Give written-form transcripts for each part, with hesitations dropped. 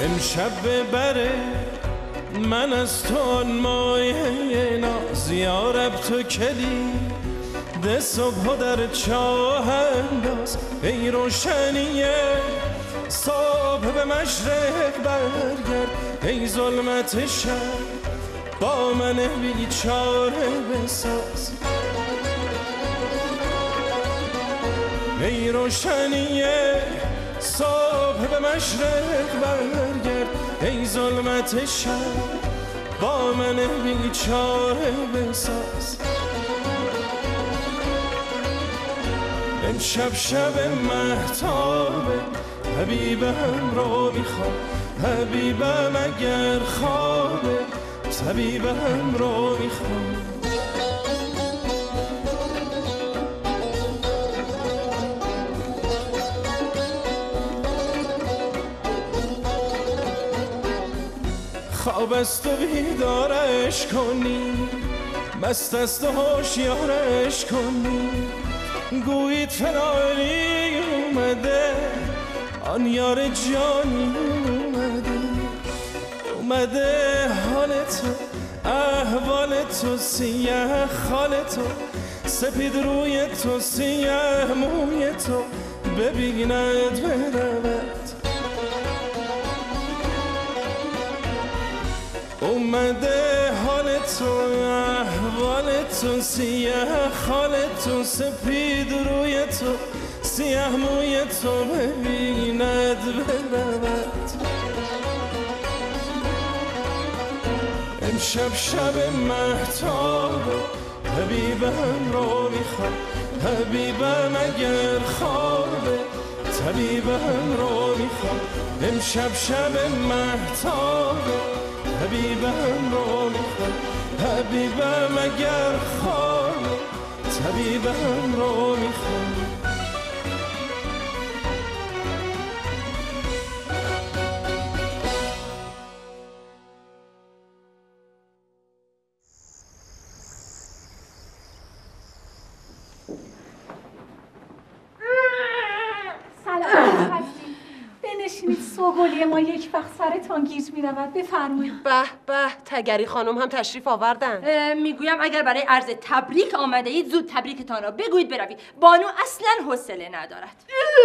امشب ببره من از تو آن مایه ناز یارب تو کلی ده صبح در چاه انداز ای روشنیه صبح به مشرق برگرد ای ظلمت شب با من بیچاره بساز ای روشنیه صبح به مشرق برگرد ای ظلمت شب با من بیچاره بساز امشب شب مهتابه حبیبم رو میخوام حبیبم اگر خوابه طبیبم رو میخوام خواب است و بیدارش کنی مست است و هوشیارش کنی گویید فناری اومده آن یار جانی اومده حال تو احوال تو سیاه خال تو سپید روی تو سیاه موی تو ببیند برود اومده حال تو احوال تو سیاه خال تو سپید روی تو سیاه موی تو ببیند برود امشب شب مهتاب حبیبم رو میخوام حبیبم اگر خوابه طبیبم رو میخوام امشب شب مهتاب حبیبم رو میخوام حبیبم اگر خوابه طبیبم رو میخوام سوگلی ما یک وقت سرتان گیج می‌رود بفرمایید. به به تگری خانم هم تشریف آوردن. میگویم اگر برای عرض تبریک آمده اید زود تبریکتان را بگویید بروید. بانو اصلا حوصله ندارد.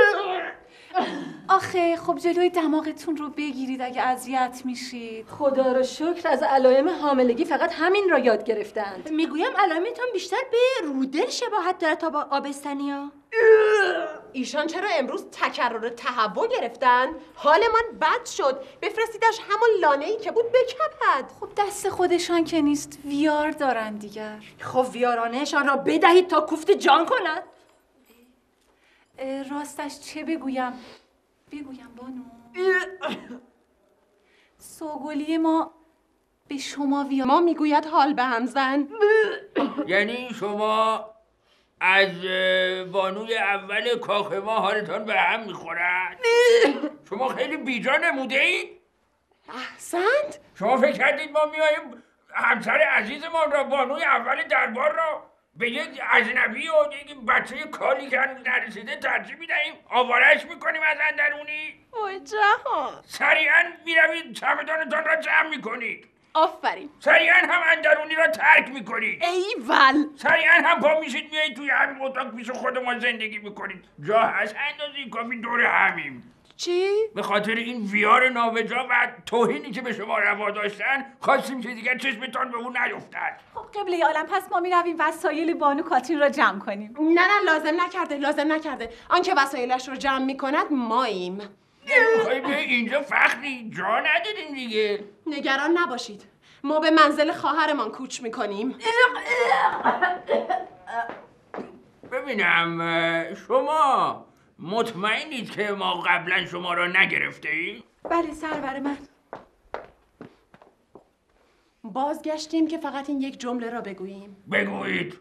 آخه خب جلوی دماغتون رو بگیرید اگه اذیت میشید. خدا رو شکر از علائم حاملگی فقط همین را یاد گرفتند. میگویم علائمتان بیشتر به رودل شباهت داره تا با آبستنیا. ایشان چرا امروز تکرر تهوع گرفتن؟ حالمان بد شد. بفرستیدش همون لانه‌ای که بود بکپد. خب دست خودشان که نیست ویار دارن دیگر. خب ویارانهشان را بدهید تا کوفت جان کند. راستش چه بگویم بانو؟ سوگلی ما به شما ویار ما میگوید حال به هم زن. یعنی شما از بانوی اول کاخ ما حالتان به هم میخورد؟ شما خیلی بیجا نموده اید؟ احسنت. شما فکر کردید ما میاییم همسر عزیزمان را بانوی اول دربار را به یک اجنبی و یک بچه کالی که هنوز نرسیده ترجیح میدهیم آوارش میکنیم از اندرونی؟ اوه جهان. سریعا میروید چمدانتان را جمع میکنید. آفرین. سریعا هم اندرونی را ترک میکنید. ایول. سریعا هم پا میشید میایید توی همین اتاق پیش خود ما زندگی میکنید. جا هست اندازی کافی دور همیم. چی؟ به خاطر این ویار نابجا و توهینی که به شما روا داشتن خواستیم که دیگر چشمتان به اون نیفتد. خب قبله عالم پس ما میرویم وسایل بانو کاترین را جمع کنیم. نه لازم نکرده. آنکه وسایلش رو جمع میکند ماییم. نمیخوایی به اینجا فخری جا ندادیم دیگه. نگران نباشید ما به منزل خواهرمان کوچ میکنیم. ببینم شما مطمئنید که ما قبلا شما را نگرفته ایم؟ بله سرور من. بازگشتیم که فقط این یک جمله را بگوییم. بگویید.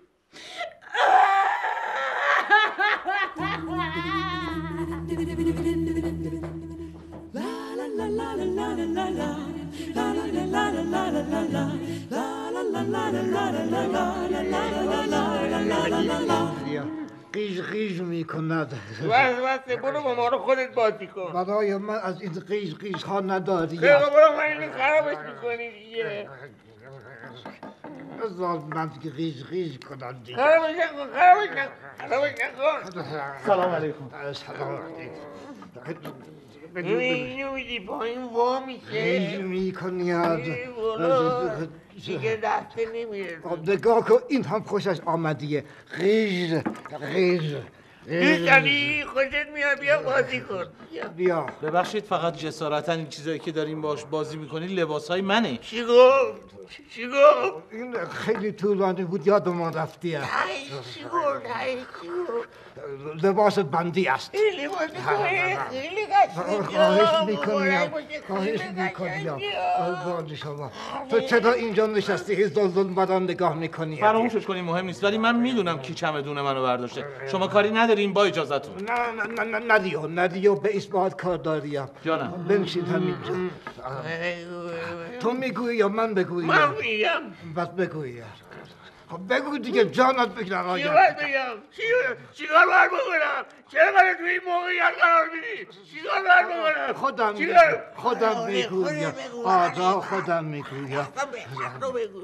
قیش میکند. بس برو با ما رو خودت بازی کن. برای من از این قیش ها نداری. برو من اینو خرابش میکنی دیگه. من دیگه قیش کنم دیگه. خرابش نکن. سلام علیکم. سلام علیکم. اینو میدی پایین وا میشه. قیش میکنید. دیگه دسته نمیره. نگاه کن این هم خوشش آمدیه. قیش دوستانی خوشت میاد بیا بازی کن. بیا. ببخشید فقط جسارتا این چیزایی که داریم باش بازی میکنی لباسای منه. چی گفت؟ این خیلی طولانی بود یادم رفتیه. چی گفت؟ لباس بندی است. لباس خیلی خواهش میکنم. قربان شما. تو چرا اینجا نشستی زلزل بدان نگاه میکنی؟ فراموشش کنی مهم نیست ولی من میدونم کی چمدون منو برداشته. شما کاری ندارین با اجازهتون. نه ندیو به اثبات کار داریم. جانم. بنشین همینجا. تو میگویی یا من بگویم؟ من میگم. بس بگویم. خب بگو دیگه جانت بگیرم. چی باید بگم؟ چیکار باید بکنم؟ چرا من توی این موقعیت قرار میدی؟ چیکار باید بکنم؟ خودم میگویم. خودم میگویم. بگو.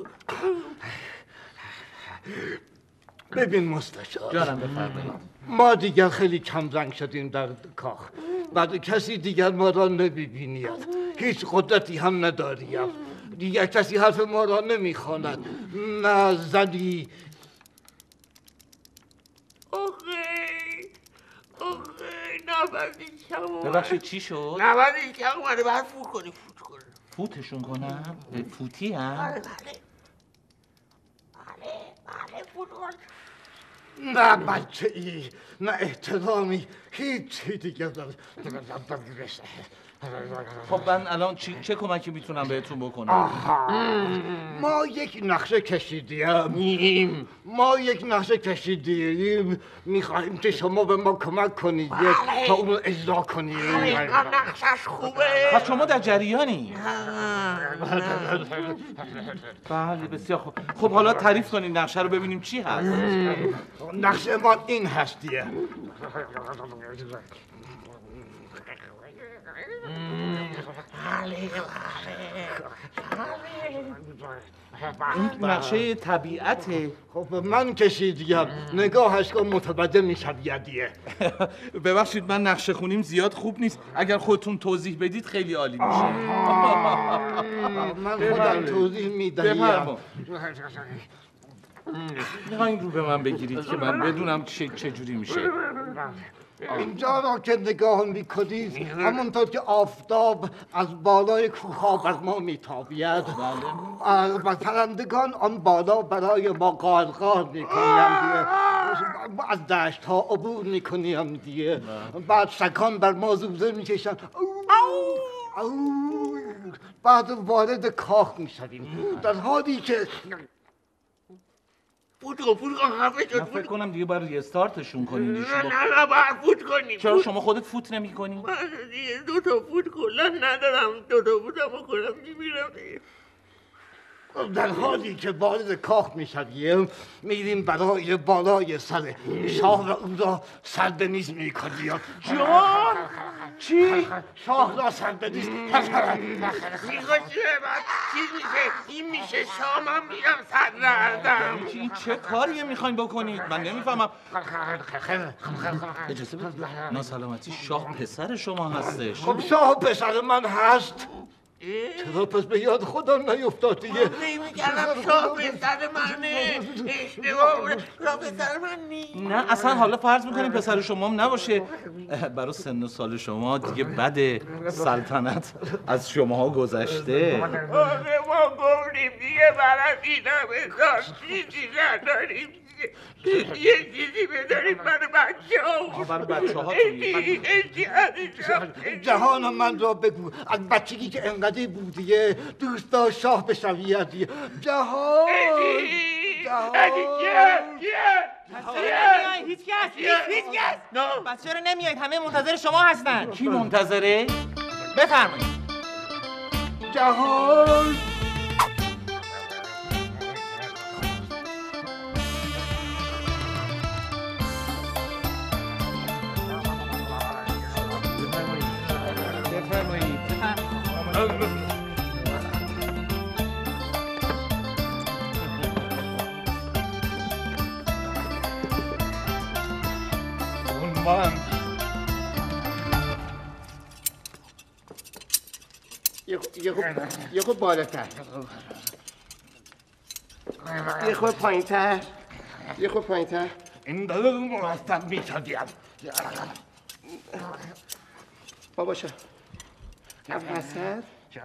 ببین مستشار. جانم بفرمایید. ما دیگر خیلی کم رنگ شدیم در کاخ. بعد کسی دیگر ما را نمیبینید. هیچ قدرتی هم نداریم. دیگر کسی حرف ما را نمیخواند. نه زنی. نبردی کم اومد. ببخشید چی شد؟ نبردی کم اومده باید فوت کنی. فوتشون کنم؟ فوتی هم؟ بله فوت کن. نه بچه ای نه احترامی هیچی دیگه خب من الان چه کمکی میتونم بهتون بکنم؟ ما یک نقشه کشیدیم میخواهیم که شما به ما کمک کنید تا اون اجرا کنید. نقشش خوبه. پس شما در جریانی؟ بله بسیار خوب. خب حالا تعریف کنید نقشه رو ببینیم چی هست. نقشه ما این هستیه. این نقشه طبیعته. خب من کشیدیم نگاهش کن متوجه میشویدیه. ببخشید من نقشه خونیم زیاد خوب نیست. اگر خودتون توضیح بدید خیلی عالی میشه. من خودم توضیح میدهیم. این رو به من بگیرید که من بدونم چه جوری میشه. اینجا را که نگاه میکنید همونطور که آفتاب از بالای کوه‌ها بر ما میتابید و پرندگان آن بالا برای ما قارقار میکنیم دیگه. از دشت ها عبور میکنیم دیگه. بعد سگان بر ما زوزه میکشن. بعد وارد کاخ میشویم در حالی که فوت کن خفه شد. من فکر کنم دیگه باید ریستارتشون کنید. نه باید فوت کنیم. چرا شما خودت فوت نمی کنی؟ من دیگه 2 تا فوت کلا ندارم. 2 تا فوتم کنم میمیرم دیگه. در حالی که وارد کاخ میشویم میریم برای بالای سر شاه و او را سربنیز میکنیم. جان؟ چی؟ شاه را سربنیز میگوشی بعد چیز میشه این میشه شامم میرم سردردم. این چه کاریه میخواین بکنید؟ من نمیفهمم. اجازه بدید ناسلامتی شاه پسر شما هستش. خب شاه پسر من هست. چرا پس به یاد خدا نیفتاد دیگه؟ نمیگردم شاه پسر منه. اشتباه بوده. شاه پسر من نیست. نه اصلا حالا فرض میکنیم پسر شما هم نباشه. برای سن و سال شما دیگه بده سلطنت از شماها گذشته. ما گفتیم دیگه برای این همه کار چیزی نداریم. یه چیزی بداریم برای بچه ها. برای بچه ها جهان من را بگو از بچگی که انقدر بودیه دوست داشت شاه بشویدی. جهان هیچ کس پس چرا نمیایید؟ همه منتظر شما هستن. کی منتظره؟ بفرمایید. جهان شما. یه خود بالاتر، یه خود پایین‌تر، یه خود پایین‌تر. این داره مرتب می‌شدیم. بابا شا از وسط.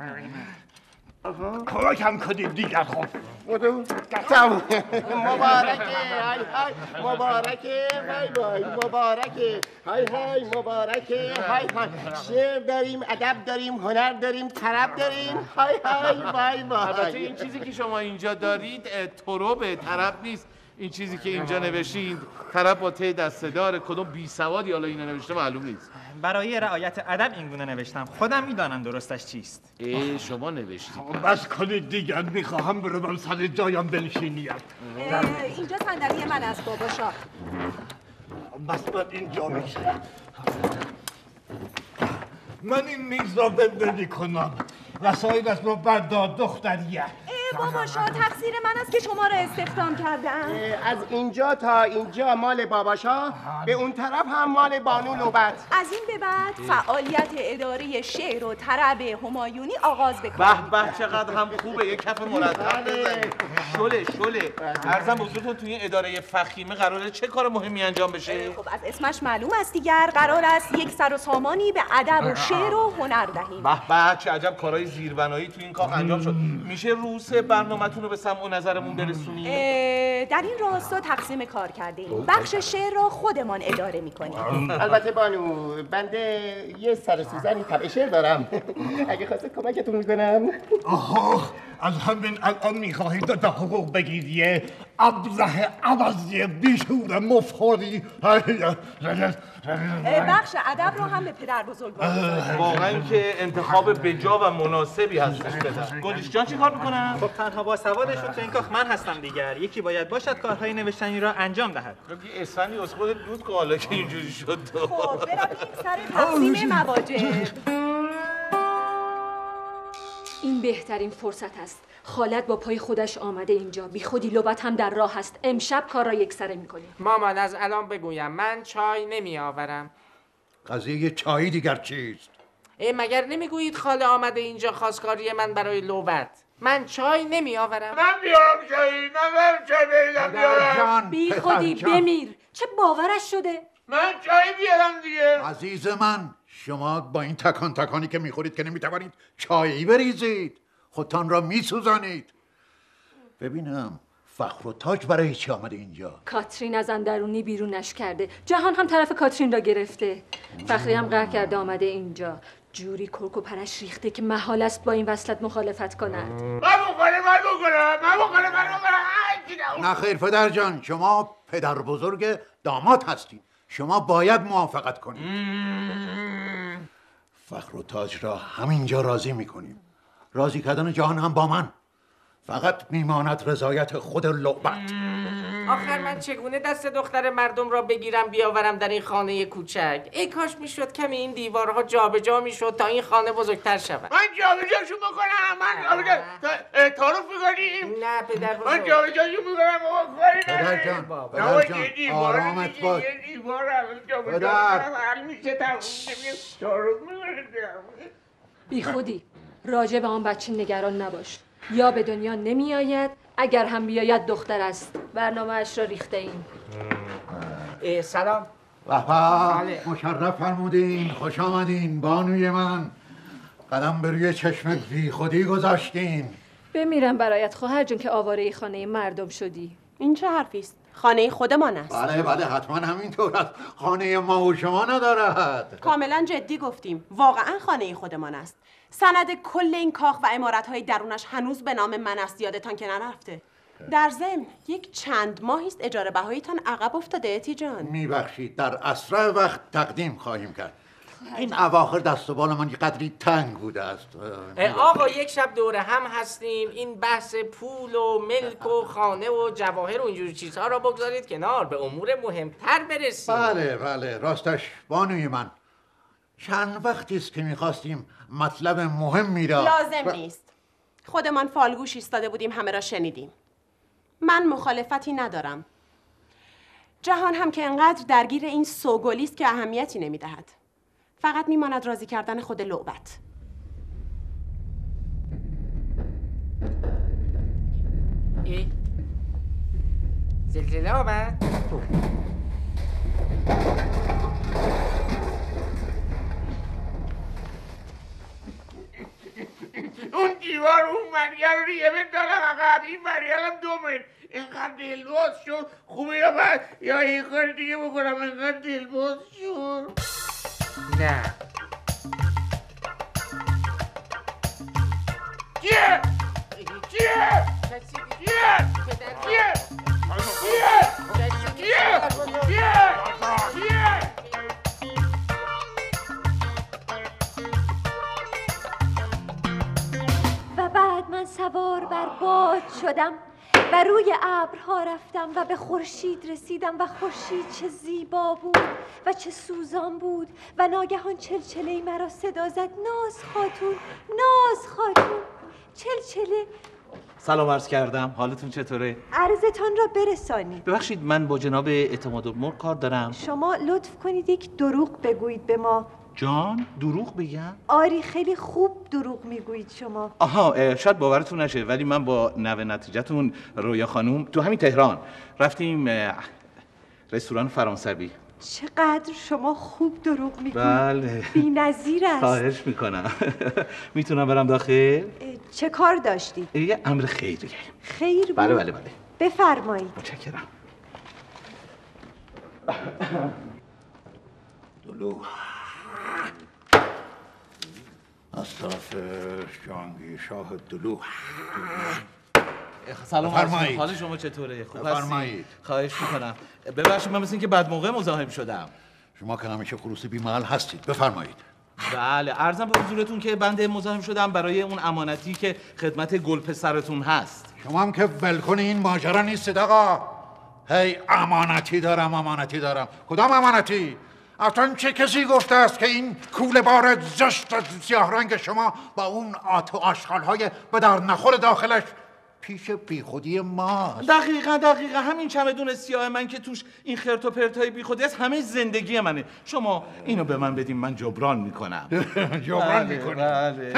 کمکم کنید دیگر خب. بودو تمام. مبارکه، های های مبارکه، وای وای مبارکه، های های مبارکه، های های. شعر داریم، ادب داریم، هنر داریم، طرب داریم، های های وای وای. البته این چیزی که شما اینجا دارید طرب طرب نیست. این چیزی که اینجا نوشتید طرب با ته دسته‌دار، کدوم بیسوادی حالا اینو نوشته معلوم نیست. برای رعایت ادب این گونه نوشتم. خودم میدانم درستش چیست. شما نوشتید. بس کنید دیگر، میخواهم بروم سر جایم بنشینیم. اینجا صندلی من است بابا شاه. بس من اینجا میشه. من این میز را بندازی کنم. وسایلش رو بردار دختریه. بابا شاه تقصیر من است که شما را استخدام کردم. از اینجا تا اینجا مال بابا شاه، به اون طرف هم مال بانو نوبت. از این به بعد فعالیت اداره شعر و طرب همایونی آغاز بکنید. به به چقدر هم خوبه، یه کف مرتب بزنید. شله عرضم بزرگتون توی این اداره فخیمه قراره چه کار مهمی انجام بشه؟ خب از اسمش معلوم است دیگر، قرار است یک سر و سامانی به ادب و شعر و هنر دهیم. به چه عجب کارهای زیربنایی تو این کاخ انجام شد. میشه روز برنامه‌تون رو به سمع و نظرمون برسونید؟ در این راستا تقسیم کار کردیم. بخش شعر را خودمان اداره میکنیم. البته بانو، بنده یه سر سوزنی طبع شعر دارم. اگه خواسته کمکتون میکنم. از همین الان میخواهید دو تا حقوق بگیریه. ابزه عوضی بیشور مفخوری. بخش ادب رو هم به پدر بزرگ واقعا که انتخاب بجا و مناسبی هستش پدر. گنجیش جان چی کار میکنم؟ خب تنها با سوادشون تو این کاخ من هستم دیگر. یکی باید باشد کارهای نوشتنی را انجام دهد. یه اسفندی از خودت دود که حالا که اینجوری شد. خب برویم سر تقسیم مواجب. این بهترین فرصت است. خالت با پای خودش آمده اینجا. بی خودی لبت هم در راه است. امشب کار را یکسره میکنیم. مامان از الان بگویم من چای نمی آورم. قضیه چایی دیگر چیست؟ مگر نمیگویید خاله آمده اینجا خواستگاری من برای لوبت؟ من چای نمی آورم. من بیارم چایی، من چای بیارم. بی خودی بمیر. چه باورش شده؟ من چای بیارم دیگه. عزیز من، شما با این تکانی که میخورید که نمیتوانید چایی بریزید، خودتان را میسوزانید. ببینم فخر و تاج برای چی آمده اینجا؟ کاترین از اندرونی بیرونش کرده. جهان هم طرف کاترین را گرفته. فخری هم قهر کرده آمده اینجا. جوری کرک و پرش ریخته که محال است با این وصلت مخالفت کند. من بکنم. نه خیر پدر جان، شما پدر بزرگ داماد هستید. شما باید موافقت کنید. فخر و تاج را همینجا راضی میکنیم. راضی کردن جهان هم با من. فقط میماند رضایت خود لعبت. آخر من چگونه دست دختر مردم را بگیرم بیاورم در این خانه کوچک؟ ای کاش میشد کمی این دیوارها جابجا میشد تا این خانه بزرگتر شود. من جابجاشو میکنم. من تعارف میکنیم. نه پدر بزرگ. من جابجاشو میکنم. پدر جان آرامت باش. پدر بی خودی راجع به آن بچه نگران نباش. یا به دنیا نمی آید، اگر هم بیاید دختر است. برنامه اش را ریخته ایم. سلام. مشرف فرمودین. خوش آمدین بانوی من. قدم به روی چشمت بی خودی گذاشتین. بمیرم برایت خواهر جون که آواره خانه مردم شدی. این چه حرفی است؟ خانه خودمان است. بله حتما همینطور است. خانه ما و شما ندارد. کاملا جدی گفتیم. واقعا خانه خودمان است. سند کل این کاخ و عمارت‌های درونش هنوز به نام من است. یادتان که نرفته. در ضمن یک چند ماهی است اجاره بهاییتان عقب افتاده اتی جان. میبخشید، در اسرع وقت تقدیم خواهیم کرد. این اواخر دست و بال من یه قدری تنگ بوده است. آقا یک شب دوره هم هستیم. این بحث پول و ملک و خانه و جواهر و اینجور چیزها را بگذارید کنار، به امور مهمتر برسیم. بله راستش بانوی من، چند وقتی است که میخواستیم مطلب مهمی را لازم نیست. خودمان فالگوش ایستاده بودیم، همه را شنیدیم. من مخالفتی ندارم. جهان هم که انقدر درگیر این سوگلی است که اهمیتی نمیدهد. فقط میماند راضی کردن خود لعبت. زلزله آمد؟ اون دیوار اون مریم رو یه بندازم عقب، این مریم هم 2 متر. اینقدر دلباز شد. خوبه یا من یا این کار دیگه بکنم اینقدر دلباز شد. نه کیه؟ کیه؟ و بعد من سوار بر باد شدم و روی ابرها رفتم و به خورشید رسیدم و خورشید چه زیبا بود و چه سوزان بود و ناگهان چلچله‌ای مرا صدا زد: ناز خاتون، ناز خاتون. چلچله. سلام عرض کردم، حالتون چطوره؟ عرضتان را برسانید. ببخشید من با جناب اعتمادالملک کار دارم. شما لطف کنید یک دروغ بگویید به ما. جان دروغ بگم؟ آری خیلی خوب دروغ میگویید شما. آها شاید باورتون نشه ولی من با نوه نتیجتون رویا خانوم تو همین تهران رفتیم رستوران فرانسوی. چقدر شما خوب دروغ میگویید. بله بی‌نظیر است. خواهش میکنم. میتونم برم داخل؟ چه کار داشتید؟ یه امر خیریه. خیر بود؟ بله بله بله. بفرمایید. متشکرم. دلو از طرف جهانگیر شاه دلو. سلام بفرمایید. حال شما چطوره؟ خوب بفرمایید. خواهش میکنم. ببخشید من مثل اینکه بعد موقع مزاحم شدم. شما که همیشه خروسی بی محل هستید. بفرمایید. بله عرضم به حضورتون که بنده مزاحم شدم برای اون امانتی که خدمت گل پسرتون هست. شما هم که ولکن این ماجرا نیستید آقا. هی امانتی دارم. کدام امانتی؟ اصلا چه کسی گفته است که این کوله بار زشت سیاه رنگ شما با اون آت و آشغال‌های به در نخور داخلش پیش بیخودی ماست؟ دقیقا همین چمدون سیاه من که توش این خرت و پرتای بیخودی است همه زندگی منه. شما اینو به من بدین من جبران میکنم. جبران میکنی؟ بله.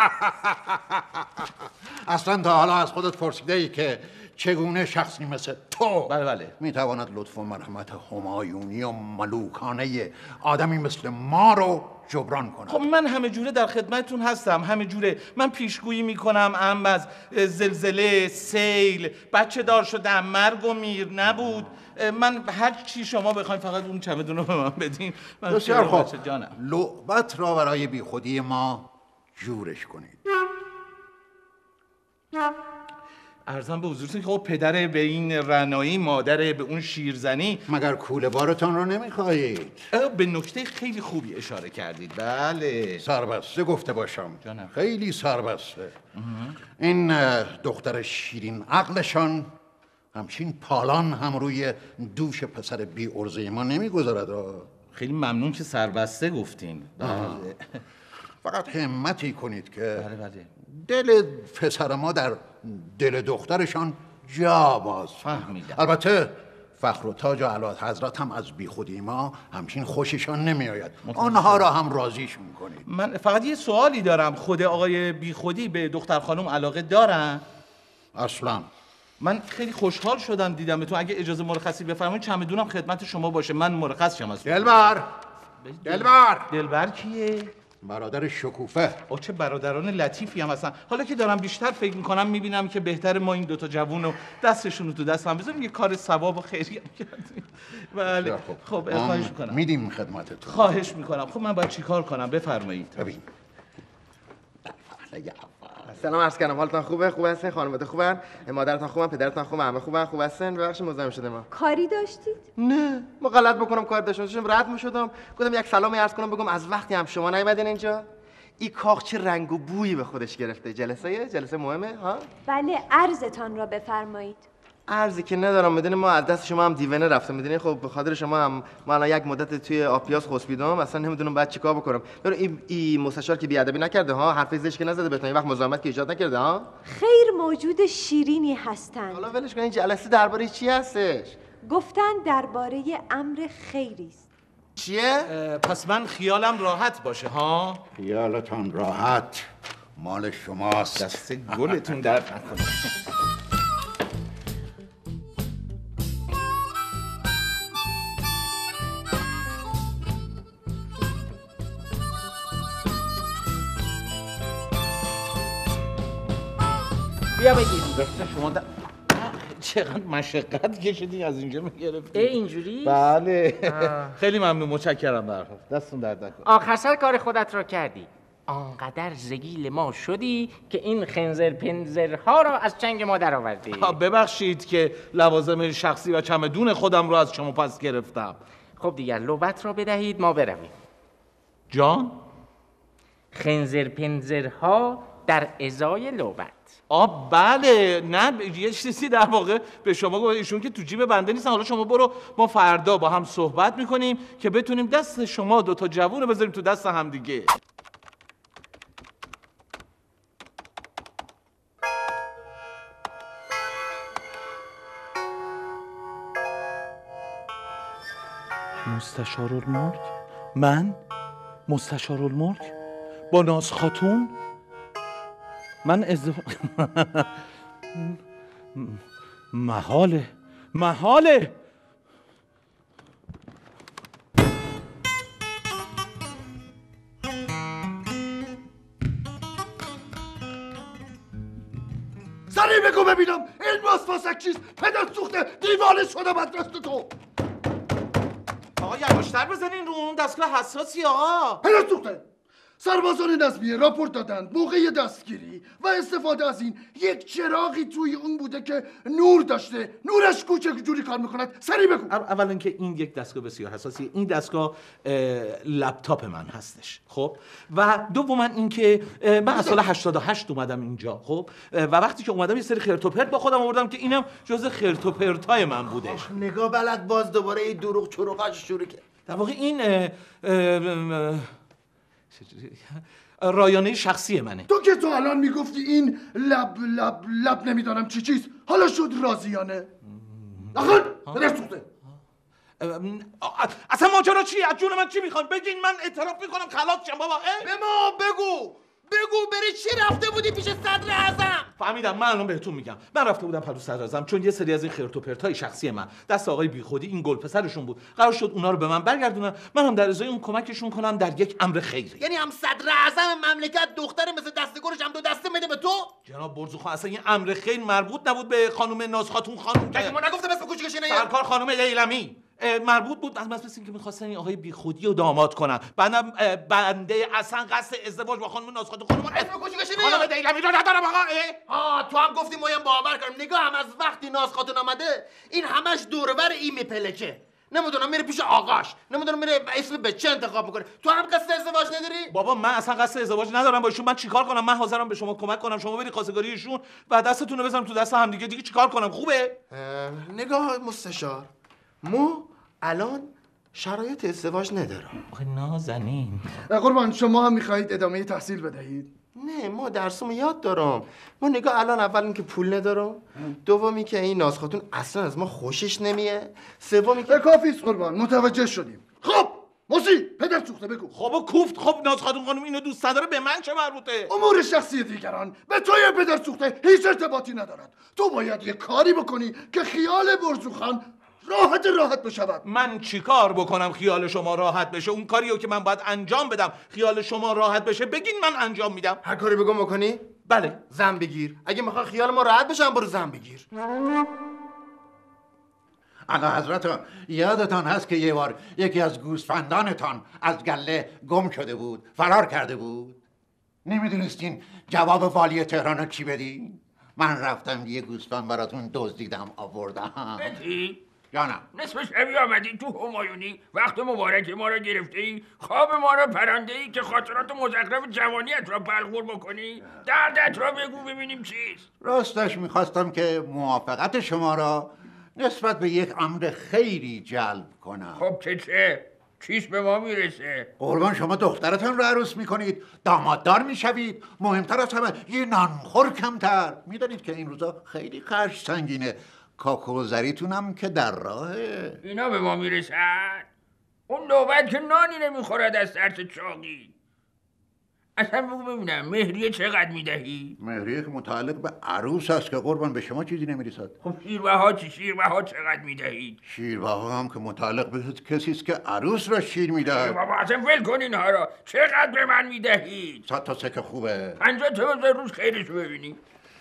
اصلا تا حالا از خودت پرسیده ای که چگونه شخصی مثل تو بله میتواند لطف و مرحمت همایونی و ملوکانه آدمی مثل ما رو جبران کند؟ خب من همه جوره در خدمتتون هستم. همه جوره من پیشگویی میکنم از زلزله، سیل، بچه دار شدم، مرگ و میر نبود. من هر چی شما بخواید فقط اون چمدون رو به من بدین. بسیار خوب. لعبت را برای بیخودی ما جورش کنید. عرضم به حضورتون که خب پدر به این رعنایی، مادر به اون شیرزنی. مگر کوله بارتان رو نمیخواهید؟ به نکته خیلی خوبی اشاره کردید. بله سربسته گفته باشم. جانم. خیلی سربسته. این دختر شیرین عقلشان همچین پالان هم روی دوش پسر بی ارزه ما نمیگذارد. خیلی ممنون که سربسته گفتین. بله. فقط همتی کنید که بله. دل پسر ما در دل دخترشان جا باز. فهمیدم. البته فخر و تاج و اعلی حضرت هم از بیخودی ما همچین خوششان نمیآید. آنها را هم راضیشون کنید. من فقط یه سوالی دارم. خود آقای بیخودی به دختر خانم علاقه دارن؟ اصلا. من خیلی خوشحال شدم دیدمتون. اگه اجازه مرخصی بفرمایید چمدونم خدمت شما باشه. من مرخص شم از دلبر کیه؟ برادر شکوفه. او چه برادران لطیفی هم هستن. حالا که دارم بیشتر فکر میکنم میبینم که بهتر ما این دوتا جوون رو دستشون رو تو دست هم بذاریم یه کار ثواب و خیری هم کردیم. بله خب خواهش میکنم. میدیم خدمتتون. خواهش میکنم. خب من باید چیکار کنم بفرمایید. ببین سلام عرض کردم. حالتان خوبه؟ خوب هستین؟ خانواده‌تون خوبن؟ مادرتون خوبن؟ پدرتون خوبن؟ همه خوبن؟ خوب هستین؟ ببخشید مزاحم شدم. ما کاری داشتید؟ نه ما غلط بکنم کار داشتم رد می‌شدم. گفتم یک سلامی عرض کنم بگم از وقتی هم شما نیومدین اینجا این کاخ چه رنگ و بویی به خودش گرفته. جلسه مهمه ها؟ بله عرضتان را بفرمایید. عرضی که ندارم. میدونی ما از دست شما هم دیوانه رفتم. میدونی خب به خاطر شما هم ما الان یک مدت توی آپیاس خسبیدم. اصلا نمیدونم بعد چیکار بکنم. این مستشار که بیادبی نکرده ها، حرف زشت که نزده بهتون، این وقت مزاحمت که ایجاد نکرده ها. خیر موجود شیرینی هستند. حالا ولش کن. این جلسه درباره چی هستش؟ گفتن درباره امر خیری است. چیه؟ پس من خیالم راحت باشه ها؟ خیالتان راحت، مال شماست. دست گلتون درد نکنه. بیا بگیر. شما چقدر مشقت کشیدی از اینجا میگرفتی؟ اینجوری؟ بله. خیلی ممنون، متشکرم. برخواه دستون درد نکنه. آخر سر کار خودت رو کردی. آنقدر زگیل ما شدی که این خنزر پنزرها رو از چنگ ما در آوردی. ببخشید که لوازم شخصی و چمدون خودم رو از شما پس گرفتم. خب دیگر لوبت رو بدهید ما برویم. جان؟ خنزر پنزرها در ازای لوبت. بله. نه یه چیزی در واقع به شما گفت، ایشون که تو جیب بنده نیستن. حالا شما برو، ما فردا با هم صحبت میکنیم که بتونیم دست شما دوتا جوون رو بذاریم تو دست هم دیگه. مستشارالملک؟ من؟ مستشارالملک؟ با ناز خاتون؟ من محاله. سریع بگو ببینم این ماسفاسک چیست؟ پدر سوخته دیوانه شده بدرست تو. آقا یواشتر بزنین، رو اون دستگاه حساسی آقا. پدر سوخته سربازان نظمیه راپورت دادند موقع دستگیری و استفاده از این یک چراغی توی اون بوده که نور داشته. نورش کوچک جوری کار میکند. سریع بگو. اولا که این یک دستگاه بسیار حساسیه. این دستگاه لپتاپ من هستش. خب و دوما این که من از سال 88 اومدم اینجا. خب و وقتی که اومدم یه سری خرت و پرت با خودم آوردم که اینم جزء خرت و پرتای من بودش. نگاه بلد باز دوباره این دروغ چروغاش شروع کرد. در واقع این رایانه شخصی منه. تو که تو الان میگفتی این لب نمیدانم چیز حالا شد رازیانه. آخر پدر سوخته اصلا ماجرا چیه؟ از جون من چی میخوان؟ بگین من اعتراف میکنم خلاص شم بابا. به ما بگو بری چی رفته بودی پیش صدر اعظم؟ فهمیدم. من الان بهتون میگم. من رفته بودم پلو صدر اعظم چون یه سری از این خرت و پرتای شخصی من دست آقای بیخودی این گل پسرشون بود. قرار شد اونا رو به من برگردونن، من هم در ازای اون کمکشون کنم در یک امر خیری. یعنی هم صدر اعظم مملکت دختر مثل دستگورش هم دو دسته میده به تو؟ جناب برزوخان اصلا این امر خیر مربوط نبود به خانم ناز خاتون. خانم که ما نگفتم اسم کوچیکش اینه. سرکار خانم لیلمی مربوط بود از اینکه می‌خواستن این آقای بیخودی رو داماد کنن. بعدم بنده اصلا قصد ازدواج با خانم ناز خاتون اسم کوچیکش اینه. خانم لیلمی رو ندارم آقا. تو هم گفتی ما هم باور کردیم. نگاه هم از وقتی ناز خاتون آمده این همش دور و بر این میپلکه. نمیدونم میره پیش آقاش، نمیدونم میره اسم بچه انتخاب میکنه. تو هم قصد ازدواج نداری؟ بابا من اصلا قصد ازدواج ندارم با ایشون. من چیکار کنم؟ من حاضرم به شما کمک کنم، شما برید خواستگاری ایشون و دستتون رو بزنم تو دست هم دیگه چیکار کنم؟ خوبه؟ نگاه مستشار، ما الان شرایط ازدواج ندارم. آخه نازنین قربان شما هم میخواهید ادامه تحصیل بدهید؟ نه ما درسمو یاد دارم. ما نگاه الان اول اینکه پول ندارم، دومی که این ناز خاتون اصلا از ما خوشش نمیه، سومی که کافیست قربان متوجه شدیم. خب موسی پدر سوخته بگو. خب کوفت. خب ناز خاتون خانم اینو دوست نداره، به من چه مربوطه؟ امور شخصی دیگران به توی پدر سوخته هیچ ارتباطی ندارد. تو باید یه کاری بکنی که خیال برزوخان راحت بشود. من چیکار بکنم خیال شما راحت بشه؟ اون کاریو که من باید انجام بدم خیال شما راحت بشه بگین من انجام میدم. هر کاری بگم بکنی؟ بله. زن بگیر. اگه میخوای خیال ما راحت بشه برو زن بگیر. اعلی حضرت یادتان هست که یه بار یکی از گوسفندانتان از گله گم شده بود، فرار کرده بود. نمیدونستین جواب والی تهران رو چی بدین؟ من رفتم یه گوسفند براتون دزدیدم آوردم. بدی؟ جانم. نصف شبی آمدی تو همایونی وقت مبارک ما را گرفته ای، خواب ما را پرنده ای که خاطرات مزخرف جوانیت را بلغور بکنی. دردت را بگو ببینیم چیست. راستش میخواستم که موافقت شما را نسبت به یک امر خیری جلب کنم. خب چه؟ چیست به ما میرسه؟ قربان شما دخترتان رو عروس میکنید، داماددار میشوید، مهمتر از همه یه نانخور کمتر. میدانید که این روزا خیلی خرج سنگینه. کاکوزریتونم که در راهه. اینا به ما میرسن؟ اون نوبت که نانی نمیخورد از ترس چاقی. اصلا بگو ببینم مهریه چقدر میدهی؟ مهریه که متعلق به عروس است که قربان به شما چیزی نمیرسد. خب شیربها چی؟ شیربها چقدر میدهید؟ شیربها هم که متعلق به کسی است که عروس را شیر میدهد. بابا اصلا ول کن اینها را. چقدر به من میدهید؟ 100 تا سکه خوبه. 50 تا بذار روز خیرشو ببینی.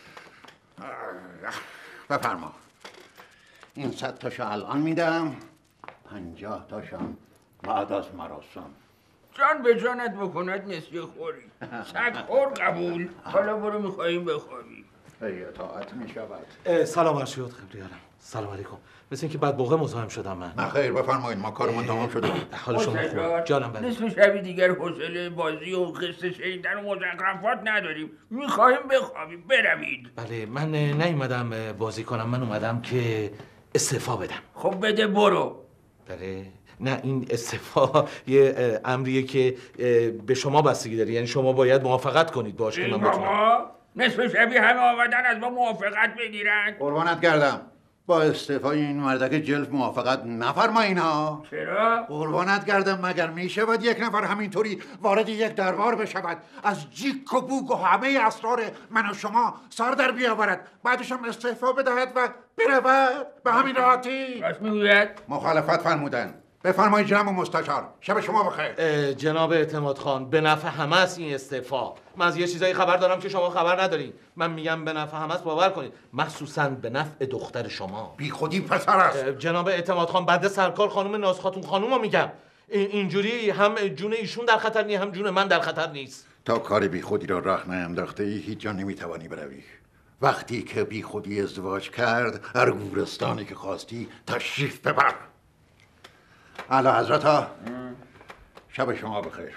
بفرما. این 100 تاشو الان میدم، 50 تاشم بعد از مراسم. جان به جانت بکند نسیه خوری. سگ خور قبول. حالا برو میخواییم بخوابی. ای اطاعت میشود. سلام ارشیاد خبریارم. سلام علیکم. مثل اینکه بعد موقع مزاحم شدم من. نه خیر بفرمایید، ما کارمون تمام شده. حال شما خوبه؟ جانم بله. نصف شبی دیگر حوصله بازی و قصه شنیدن و مزخرفات نداریم. میخواهیم بخوابیم. بروید. بله من نیومدم بازی کنم، من اومدم که استعفا بدم. خب بده برو. بله نه این استعفا یه امریه که به شما بستگی داره، یعنی شما باید موافقت کنید باش که من بتونم. نصف شبی همه آمدن از ما موافقت بگیرن. قربانت گردم. با استعفای این مردک جلف موافقت نفرمایین ها. چرا؟ قربانت گردم مگر میشود یک نفر همینطوری وارد یک دربار بشود، از جیک و بوگ و همه اسرار من و شما سر در بیاورد، بعدش هم استعفا بدهد و برود به همین راحتی؟ راست میگوید؟ مخالفت فرمودن. بفرمایید جناب مستشار. شب شما بخیر. جناب اعتماد خان به نفع همه است این استعفا. من از یه چیزایی خبر دارم که شما خبر ندارید. من میگم به نفع همه است، باور کنید، مخصوصا به نفع دختر شما. بی خودی پسر است. جناب اعتماد خان بنده سرکار خانم ناز خاتون خانومو میگم. اینجوری هم جون ایشون در خطر نیست، هم جون من در خطر نیست. تا کار بی خودی را راه نینداخته ای هیچ جا نمیتوانی بروی. وقتی که بی خودی ازدواج کرد، هر گورستانی که خواستی تشریف ببر. اعلی حضرت ها، شب شما بخیر.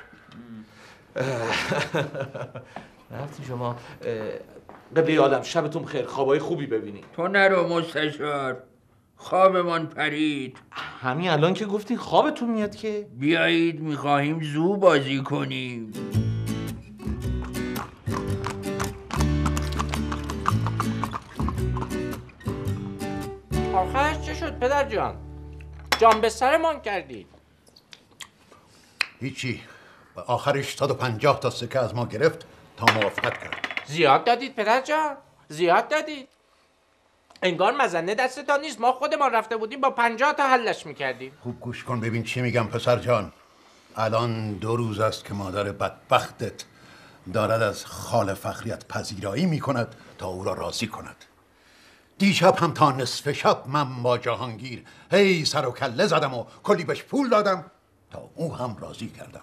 رفتی شما قبلی عالم، شبتون خیر، خوابای خوبی ببینید. تو نرو مستشار، خوابمان پرید. همین الان که گفتین خوابتون میاد که بیایید میخواهیم زو بازی کنیم. آخرش چه شد پدر جان؟ جان به سرمان کردید. هیچی. آخرش 150 تا سکه از ما گرفت تا موافقت کرد. زیاد دادید پدر جان، زیاد دادید. انگار مزنه دستتان نیست، ما خودمان رفته بودیم با 50 تا حلش میکردیم. خوب گوش کن ببین چی میگم پسر جان. الان 2 روز است که مادر بدبختت دارد از خال فخریت پذیرایی میکند تا او را راضی کند. دیشب هم تا نصف شب من با جهانگیر هی سر و کله زدم و کلی بهش پول دادم تا او هم راضی کردم.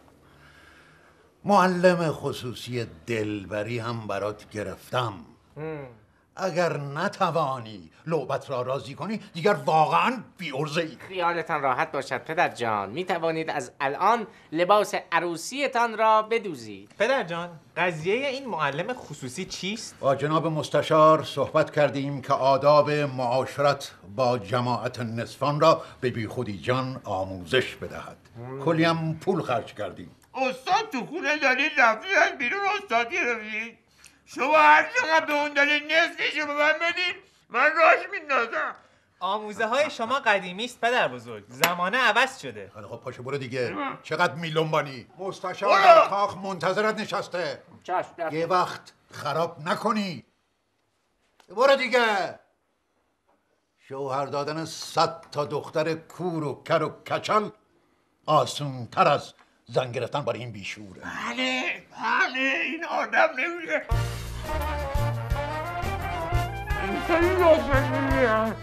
معلم خصوصی دلبری هم برات گرفتم. اگر نتوانی لعبت را راضی کنی دیگر واقعا بی‌عرضه‌ای. خیالتان راحت باشد پدر جان، می توانید از الان لباس عروسیتان را بدوزید. پدر جان قضیه این معلم خصوصی چیست؟ با جناب مستشار صحبت کردیم که آداب معاشرت با جماعت نصفان را به بیخودی جان آموزش بدهد. کلی هم پول خرج کردیم. استاد تو خونه دارید رفتید از بیرون استاد گرفتید. شما هر چقدر به اون دارید نصفشو به من بدید، من راش میندازم. آموزه های شما قدیمی است پدر بزرگ، زمانه عوض شده. خب پاشو برو دیگه. چقدر میلنبانی. مستشار در کاخ منتظرت نشسته. یه وقت خراب نکنی. برو دیگه. شوهر دادن 100 تا دختر کور و کر و کچل آسون تر از زن گرفتن برای این بیشوره. بله این آدم نمیشه. این خیلی لازمه هست.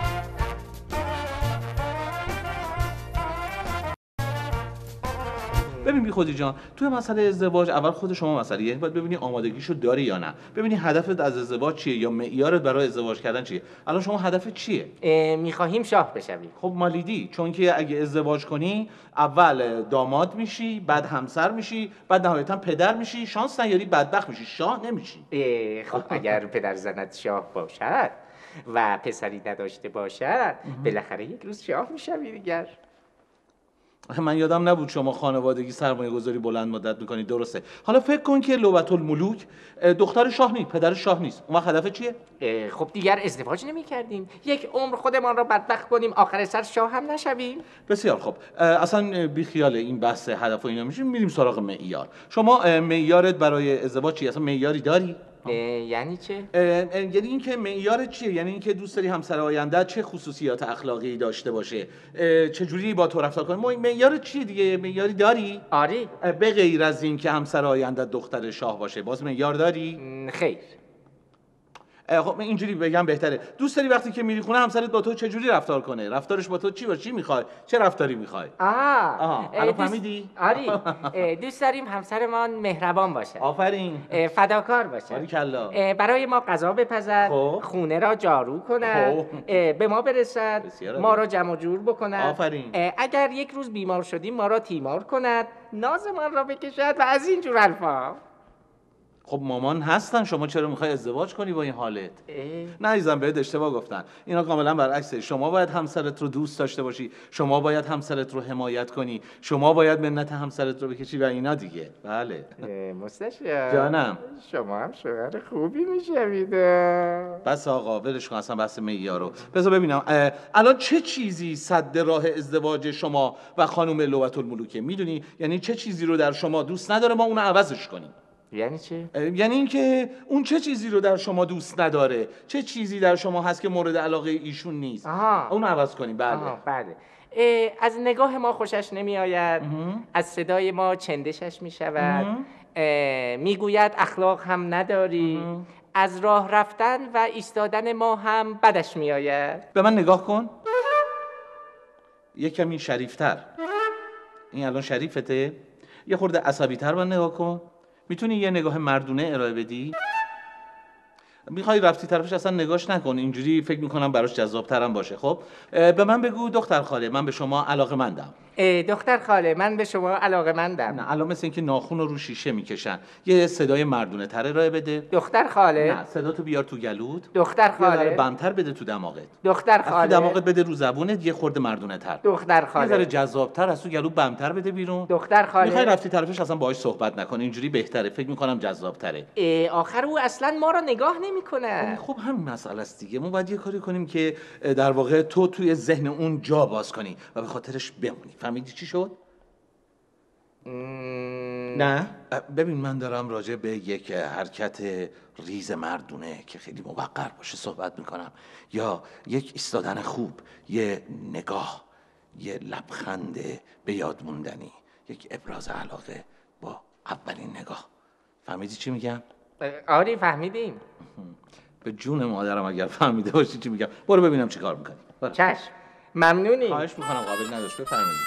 ببین بی خودی جان، توی مسئله ازدواج اول خود شما مسئله، یعنی باید ببینی آمادگیشو داری یا نه، ببینی هدفت از ازدواج چیه یا معیارت برای ازدواج کردن چیه. الان شما هدفت چیه؟ میخواهیم شاه بشویم. خب مالیدی، چون که اگه ازدواج کنی اول داماد میشی، بعد همسر میشی، بعد نهایتا پدر میشی، شانس نیاری بدبخت میشی، شاه نمیشی. خب اگر پدر زنت شاه باشد و پسری نداشته باشد بالاخره یک روز شاه میشوی دیگر. من یادم نبود شما خانوادگی سرمایه گذاری بلند مدت میکنید. درسته. حالا فکر کن که لعبت الملوک دختر شاه نیست، پدر شاه نیست. اون وقت هدف چیه؟ خب دیگر ازدواج نمی کردیم، یک عمر خودمان را بدبخت کنیم، آخر سر شاه هم نشویم. بسیار خب. اصلا بی خیال این بحث هدف و اینا میشیم، میریم سراغ معیار. شما معیارت برای ازدواج چیه؟ اصلا معیاری داری؟ یعنی چه؟ یعنی اینکه معیار چیه؟ یعنی اینکه دوست داری همسر آینده چه خصوصیات اخلاقی داشته باشه، چه جوری با تو رفتار کنه. معیار چیه دیگه؟ معیاری داری؟ آره. به غیر از این که همسر آینده دختر شاه باشه، باز معیار داری؟ خیر. خب اینجوری بگم بهتره. دوست داری وقتی که میری خونه همسرت با تو چه جوری رفتار کنه؟ رفتارش با تو چی باشه؟ چی میخوای؟ چه رفتاری میخوای؟ الان فهمیدی؟ آره. دوست داریم همسرمان مهربان باشه. آفرین. فداکار باشه. باریکلا. برای ما غذا بپزد، خونه را جارو کند، به ما برسد، ما را جمع و جور بکند. آفرین. اگر یک روز بیمار شدیم ما را تیمار کند، نازمان را بکشد و از این جور حرفا. خب مامان هستن، شما چرا میخوای ازدواج کنی با این حالت؟ نه عزیزم، بهت اشتباه گفتن. اینا کاملا برعکسه. شما باید همسرت رو دوست داشته باشی، شما باید همسرت رو حمایت کنی، شما باید منت همسرت رو بکشی و اینا دیگه. بله. مستشار جانم، شما هم شوهر خوبی میشوید. بس آقا ولش کن اصلا بحث معیار رو. بذار ببینم الان چه چیزی سد راه ازدواج شما و خانم لعبت الملوکه؟ میدونی یعنی چه چیزی رو در شما دوست نداره ما اونو عوضش کنیم؟ یعنی چی؟ یعنی اینکه اون چه چیزی رو در شما دوست نداره، چه چیزی در شما هست که مورد علاقه ایشون نیست، اونو عوض کنیم. بله. بله. از نگاه ما خوشش نمی آید، از صدای ما چندشش می شود، میگوید اخلاق هم نداری، از راه رفتن و ایستادن ما هم بدش می آید. به من نگاه کن، یه کمی شریفتر. این الان شریفته؟ یه خورده عصبی تر من نگاه کن. میتونی یه نگاه مردونه ارائه بدی؟ میخوای رفتی طرفش اصلا نگاش نکن، اینجوری فکر میکنم براش جذاب‌تر هم باشه. خب به من بگو دختر خاله، من به شما علاقه‌مندم. دختر خاله، من به شما علاقه‌مندم. نه الان مثل اینکه ناخن رو شیشه میکشن. یه صدای مردونه تر ارائه بده. دختر خاله. نه صداتو بیار تو گلوت. دختر خاله. یه ذره بمتر بده تو دماغت. دختر خاله. تو دماغت بده رو زبونت یه خورده مردونه تر. دختر خاله. یه ذره جذاب‌تر از تو گلو بمتر بده بیرون. دختر خاله. میخوای رفتی طرفش اصلا باهاش صحبت نکن، اینجوری بهتره، فکر میکنم جذاب‌تره. آخر او اصلا ما رو نگاه نمیکنه. خب همین مسئله است دیگه. ما باید یه کاری کنیم که در واقع تو توی ذهن اون جا باز کنی و به خاطرش بمونی. فهمیدی چی شد؟ نه ببین، من دارم راجع به یک حرکت ریز مردونه که خیلی موقر باشه صحبت میکنم، یا یک ایستادن خوب، یه نگاه، یه لبخند به یاد موندنی، یک ابراز علاقه با اولین نگاه. فهمیدی چی میگم؟ آره فهمیدیم. به جون مادرم اگر فهمیده باشی چی میگم. برو ببینم چی کار میکنی. چشم، ممنونی. خواهش میکنم، قابل نداشت. بفرمایید.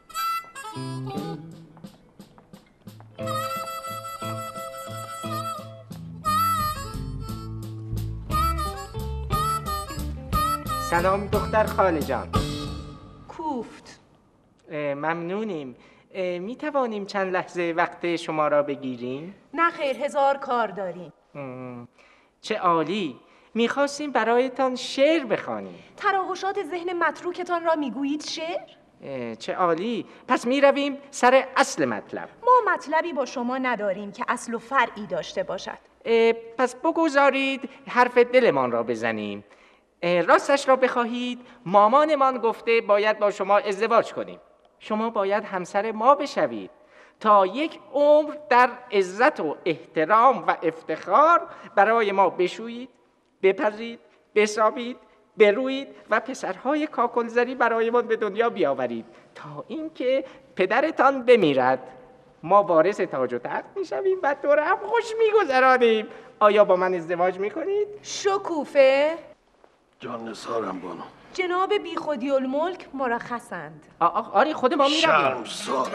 سلام دختر خاله جان. کوفت. ممنونیم. می توانیم چند لحظه وقت شما را بگیریم؟ نه خیر، هزار کار داریم. چه عالی. میخواستیم برایتان شعر بخوانیم. تراوشات ذهن متروکتان را میگویید شعر؟ چه عالی. پس میرویم سر اصل مطلب. ما مطلبی با شما نداریم که اصل و فرعی داشته باشد. پس بگذارید حرف دلمان را بزنیم. راستش را بخواهید مامانمان گفته باید با شما ازدواج کنیم. شما باید همسر ما بشوید تا یک عمر در عزت و احترام و افتخار برای ما بشویید، بپزید، بسابید، بروید و پسرهای کاکلزری برای ما به دنیا بیاورید تا اینکه پدرتان بمیرد. ما وارث تاج و تخت میشویم و دور هم خوش میگذرانیم. آیا با من ازدواج میکنید؟ شکوفه؟ جان نثارم بانو. جناب بی خودی الملک مرخصند. آره خود ما میرویم. شرمسار.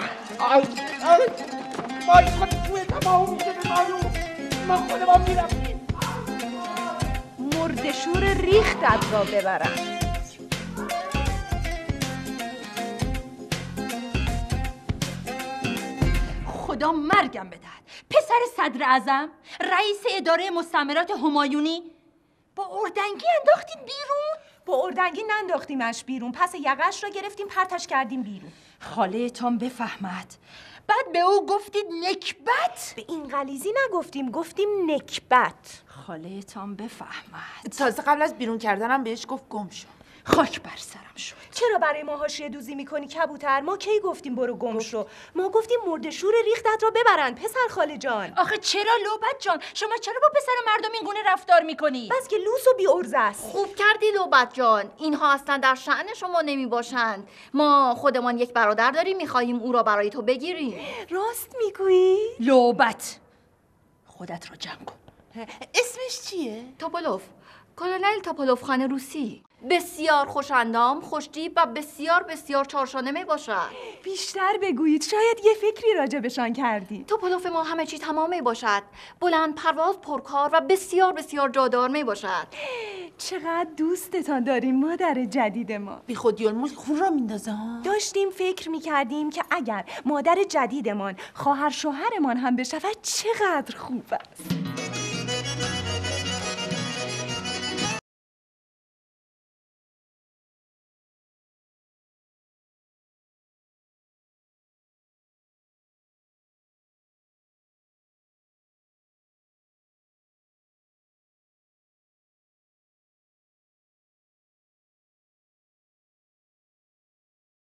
وای خود توی تمام میشه ما خود ما میرویم. مردشور ریختت را ببرند. خدا مرگم بدهد. پسر صدر اعظم، رئیس اداره مستعمرات همایونی، با اردنگی انداختید بیرون؟ با اردنگی ننداختیمش بیرون، پس یقش را گرفتیم پرتش کردیم بیرون. خاله‌تان بفهمد. بعد به او گفتید نکبت؟ به این غلیظی نگفتیم، گفتیم نکبت. خاله‌تان بفهمد. تازه قبل از بیرون کردنم بهش گفت گم شو. خاک بر سرم شد. چرا برای ما حاشیه دوزی میکنی کبوتر؟ ما کی گفتیم برو گم شو؟ ما گفتیم مرده‌شور ریختت را ببرن پسر خاله جان. آخه چرا لوبت جان؟ شما چرا با پسر مردم این گونه رفتار میکنی؟ بس که لوس و بی ارزه است. خوب کردی لوبت جان. اینها اصلا در شأن شما نمی باشند. ما خودمان یک برادر داریم، میخواهیم او را برای تو بگیریم. راست میگویی؟ لوبت خودت را جمع کن. اسمش چیه؟ توپولوف. کلونل توپولوف خان روسی. بسیار خوش‌اندام، خوش‌تیپ و بسیار بسیار چارشانه می باشد. بیشتر بگویید، شاید یه فکری راجبشان کردید. توپولوف ما همه چی تمام می باشد. بلند پرواز، پرکار و بسیار بسیار جادار می باشد. چقدر دوستتان داریم مادر جدید ما. بی خودی الملک خون را میندازه ها. داشتیم فکر میکردیم که اگر مادر جدیدمان خواهر شوهرمان هم بشود چقدر خوب است.